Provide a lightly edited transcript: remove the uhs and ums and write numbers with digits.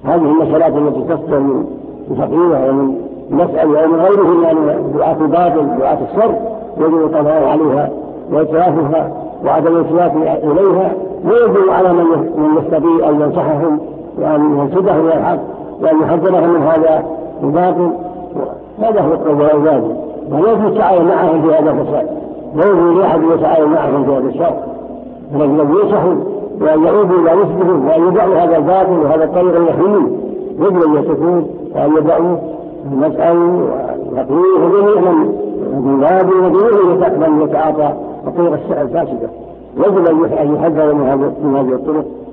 هذه المسألات التي تصدر من فقيه ومن مسألة أو من غيره يعني دعاة الباطل دعاة الشر يجب القضاء عليها وإتلافها وعدم الإتلاف إليها، ويجب على من يستطيع أن ينصحهم وأن ينصدهم إلى الحق وأن يحذرهم من هذا الباطل. هذا هو الواجب، وليس التعاون معهم في هذا الفساد، لا يجوز لأحد يتعاون معهم في هذا الشر، فالذين ينصحوا وأن يعودوا إلى رشدهم وأن يدعوا هذا الباطل وهذا الطريق الوحيد، يجب أن يتركوه وأن يدعوا المسأل ويقولوه جميعا من باب وغيره من يتعاطى الطرق الفاسدة. يجب أن يحذر من هذه الطرق